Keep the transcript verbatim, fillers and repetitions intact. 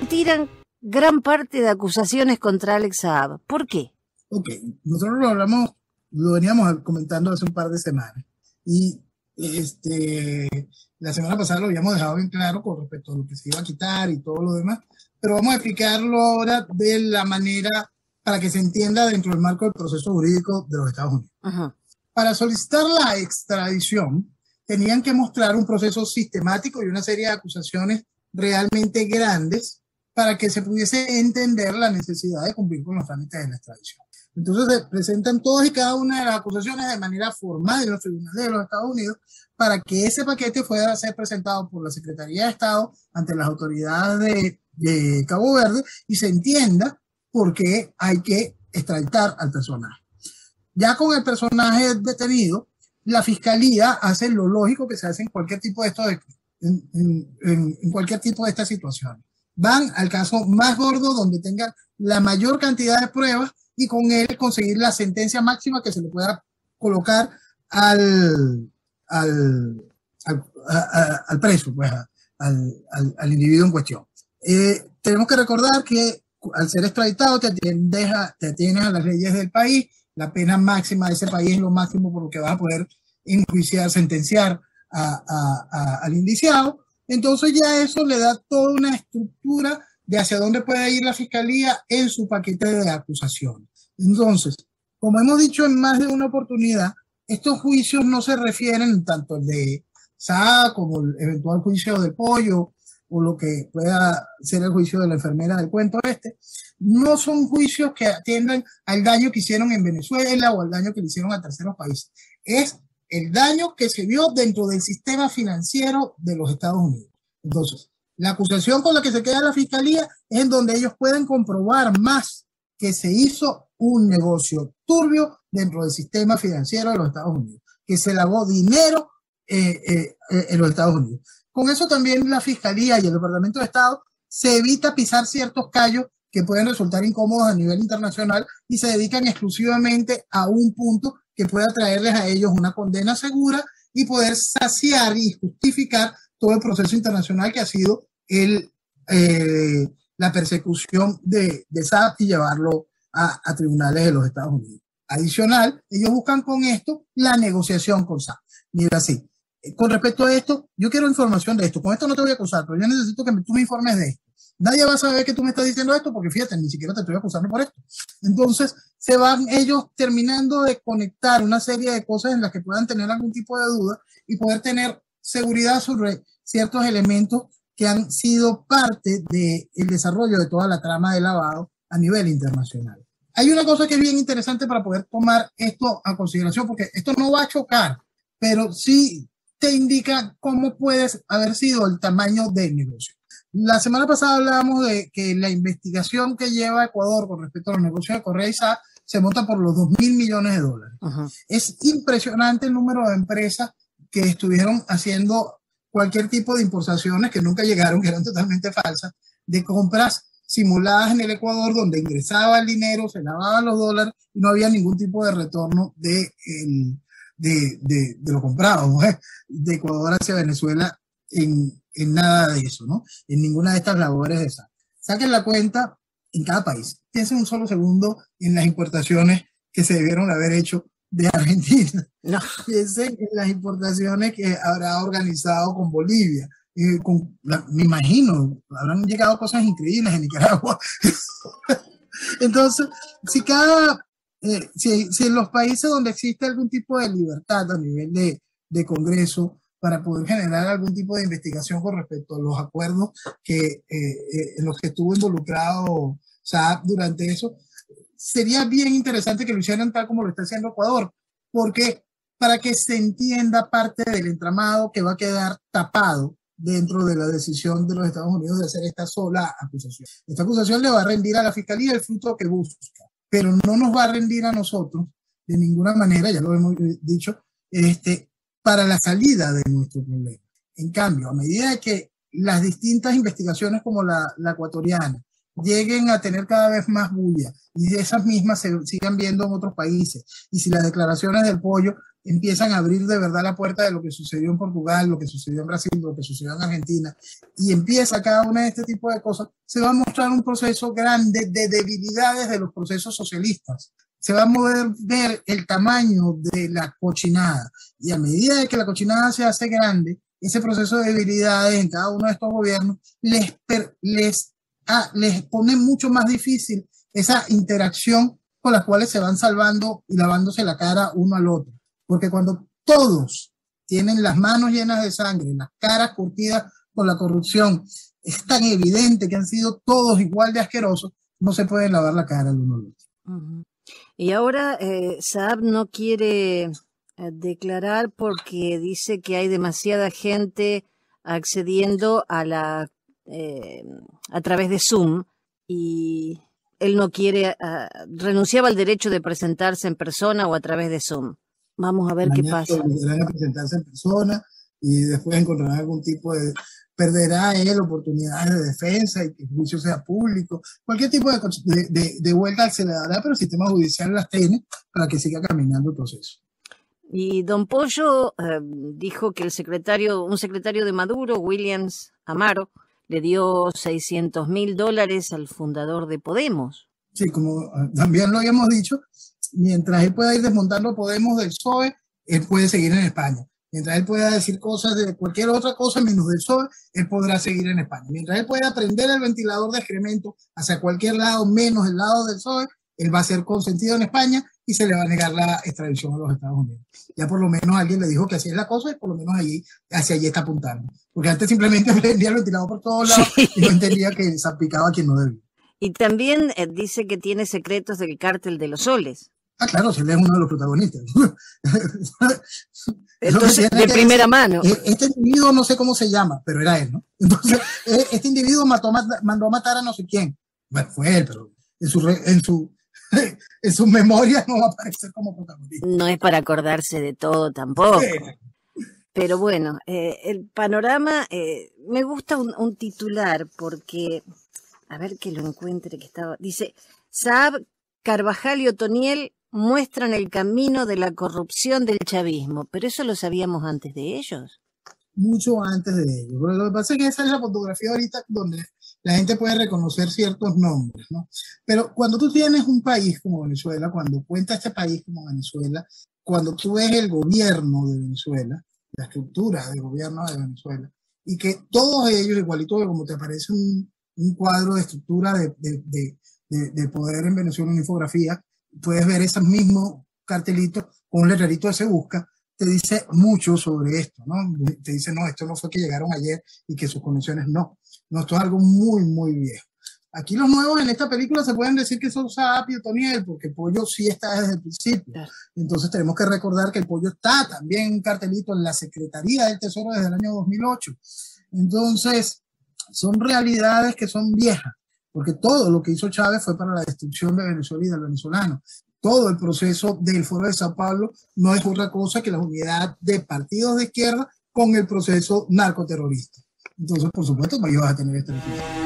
tiran gran parte de acusaciones contra Alex Saab. ¿Por qué? Ok, nosotros lo hablamos, lo veníamos comentando hace un par de semanas. Y este, la semana pasada lo habíamos dejado bien claro con respecto a lo que se iba a quitar y todo lo demás. Pero vamos a explicarlo ahora de la manera para que se entienda dentro del marco del proceso jurídico de los Estados Unidos. Ajá. Para solicitar la extradición, tenían que mostrar un proceso sistemático y una serie de acusaciones realmente grandes para que se pudiese entender la necesidad de cumplir con los trámites de la extradición. Entonces se presentan todas y cada una de las acusaciones de manera formal en los tribunales de los Estados Unidos para que ese paquete pueda ser presentado por la Secretaría de Estado ante las autoridades de, de Cabo Verde y se entienda por qué hay que extraditar al personaje. Ya con el personaje detenido, la fiscalía hace lo lógico que se hace en cualquier tipo de esto de, en, en, en, en cualquier tipo de estas situaciones. Van al caso más gordo donde tengan la mayor cantidad de pruebas y con él conseguir la sentencia máxima que se le pueda colocar al, al, al, a, a, al preso, pues, a, al, al, al individuo en cuestión. Eh, tenemos que recordar que al ser extraditado te atiendes a, te atiendes a las leyes del país. La pena máxima de ese país es lo máximo por lo que vas a poder enjuiciar, sentenciar a, a, a, al indiciado. Entonces ya eso le da toda una estructura de hacia dónde puede ir la fiscalía en su paquete de acusaciones. Entonces, como hemos dicho en más de una oportunidad, estos juicios no se refieren tanto al de Saab como el eventual juicio del pollo o lo que pueda ser el juicio de la enfermera del cuento este, no son juicios que atiendan al daño que hicieron en Venezuela o al daño que le hicieron a terceros países. Es el daño que se vio dentro del sistema financiero de los Estados Unidos. Entonces, la acusación con la que se queda la fiscalía es en donde ellos pueden comprobar más que se hizo un negocio turbio dentro del sistema financiero de los Estados Unidos, que se lavó dinero eh, eh, eh, en los Estados Unidos. Con eso también la fiscalía y el Departamento de Estado se evita pisar ciertos callos que pueden resultar incómodos a nivel internacional y se dedican exclusivamente a un punto que pueda traerles a ellos una condena segura y poder saciar y justificar todo el proceso internacional que ha sido el, eh, la persecución de, de Saab y llevarlo a, a tribunales de los Estados Unidos. Adicional, ellos buscan con esto la negociación con Saab. Mira, así, con respecto a esto, yo quiero información de esto. Con esto no te voy a acusar, pero yo necesito que me, tú me informes de esto. Nadie va a saber que tú me estás diciendo esto porque fíjate, ni siquiera te estoy acusando por esto. Entonces, se van ellos terminando de conectar una serie de cosas en las que puedan tener algún tipo de duda y poder tener seguridad sobre ciertos elementos que han sido parte del desarrollo de toda la trama de lavado a nivel internacional. Hay una cosa que es bien interesante para poder tomar esto a consideración, porque esto no va a chocar, pero sí te indica cómo puede haber sido el tamaño del negocio. La semana pasada hablábamos de que la investigación que lleva Ecuador con respecto a los negocios de Correa y Saab se monta por los dos mil millones de dólares. Uh-huh. Es impresionante el número de empresas que estuvieron haciendo cualquier tipo de importaciones que nunca llegaron, que eran totalmente falsas, de compras simuladas en el Ecuador donde ingresaba el dinero, se lavaban los dólares y no había ningún tipo de retorno de, el, de, de, de lo comprado, ¿no? De Ecuador hacia Venezuela en, en nada de eso, ¿no? En ninguna de estas labores de esa. Saquen la cuenta en cada país. Piensen un solo segundo en las importaciones que se debieron haber hecho de Argentina. No. Piensen en las importaciones que habrá organizado con Bolivia. Eh, con la, me imagino, habrán llegado cosas increíbles en Nicaragua. Entonces, si cada, eh, si, si en los países donde existe algún tipo de libertad a nivel de, de Congreso para poder generar algún tipo de investigación con respecto a los acuerdos que, eh, eh, en los que estuvo involucrado Saab durante eso, sería bien interesante que lo hicieran tal como lo está haciendo Ecuador, porque para que se entienda parte del entramado que va a quedar tapado dentro de la decisión de los Estados Unidos de hacer esta sola acusación. Esta acusación le va a rendir a la Fiscalía el fruto que busca, pero no nos va a rendir a nosotros de ninguna manera, ya lo hemos dicho, este, para la salida de nuestro problema. En cambio, a medida que las distintas investigaciones como la, la ecuatoriana lleguen a tener cada vez más bulla y esas mismas se sigan viendo en otros países, y si las declaraciones del pollo empiezan a abrir de verdad la puerta de lo que sucedió en Portugal, lo que sucedió en Brasil, lo que sucedió en Argentina, y empieza cada una de este tipo de cosas, se va a mostrar un proceso grande de debilidades de los procesos socialistas. Se va a poder ver el tamaño de la cochinada, y a medida de que la cochinada se hace grande, ese proceso de debilidades en cada uno de estos gobiernos les, per, les, ah, les pone mucho más difícil esa interacción con las cuales se van salvando y lavándose la cara uno al otro. Porque cuando todos tienen las manos llenas de sangre, las caras curtidas por la corrupción, es tan evidente que han sido todos igual de asquerosos, no se pueden lavar la cara el uno al otro. Uh-huh. Y ahora eh, Saab no quiere eh, declarar porque dice que hay demasiada gente accediendo a la eh, a través de Zoom, y él no quiere, uh, renunciaba al derecho de presentarse en persona o a través de Zoom. Vamos a ver Mañana qué pasa. Volverán a presentarse en persona y después encontrarán algún tipo de... Perderá él oportunidades de defensa y que el juicio sea público. Cualquier tipo de, de, de, de vuelta se le dará, pero el sistema judicial las tiene para que siga caminando el proceso. Y don Pollo eh, dijo que el secretario, un secretario de Maduro, Williams Amaro, le dio seiscientos mil dólares al fundador de Podemos. Sí, como también lo habíamos dicho, mientras él pueda ir desmontando Podemos del P S O E, él puede seguir en España. Mientras él pueda decir cosas de cualquier otra cosa menos del P S O E, él podrá seguir en España. Mientras él pueda prender el ventilador de excremento hacia cualquier lado menos el lado del P S O E, él va a ser consentido en España y se le va a negar la extradición a los Estados Unidos. Ya por lo menos alguien le dijo que así es la cosa y por lo menos allí, hacia allí está apuntando. Porque antes simplemente prendía el ventilador por todos lados sí. Y no entendía que salpicaba a quien no debía. Y también eh, dice que tiene secretos del cártel de los soles. Ah, claro, se lee uno de los protagonistas. Entonces, de primera mano. Este individuo no sé cómo se llama, pero era él, ¿no? Entonces, este individuo mató, mandó a matar a no sé quién. Bueno, fue él, pero en su, en su, en su memoria no va a aparecer como protagonista. No es para acordarse de todo tampoco. Sí. Pero bueno, eh, el panorama, eh, me gusta un, un titular porque, a ver que lo encuentre que estaba, dice, Saab, Carvajal y Otoniel muestran el camino de la corrupción del chavismo, pero eso lo sabíamos antes de ellos. Mucho antes de ellos. Pero lo que pasa es que esa es la fotografía ahorita donde la gente puede reconocer ciertos nombres, ¿no? Pero cuando tú tienes un país como Venezuela, cuando cuenta este país como Venezuela, cuando tú ves el gobierno de Venezuela, la estructura de gobierno de Venezuela, y que todos ellos, igualito como te aparece un, un cuadro de estructura de, de, de, de, de poder en Venezuela, una infografía, puedes ver esos mismos cartelitos con un letrerito de Se Busca, te dice mucho sobre esto, ¿no? Te dice, no, esto no fue que llegaron ayer y que sus conexiones no. No, esto es algo muy, muy viejo. Aquí los nuevos en esta película se pueden decir que son Saab y Otoniel, porque el Pollo sí está desde el principio. Entonces tenemos que recordar que el Pollo está también en un cartelito en la Secretaría del Tesoro desde el año dos mil ocho. Entonces, son realidades que son viejas, porque todo lo que hizo Chávez fue para la destrucción de Venezuela y del venezolano. Todo el proceso del Foro de Sao Paulo no es otra cosa que la unidad de partidos de izquierda con el proceso narcoterrorista. Entonces, por supuesto, pues vas a tener esta noticia.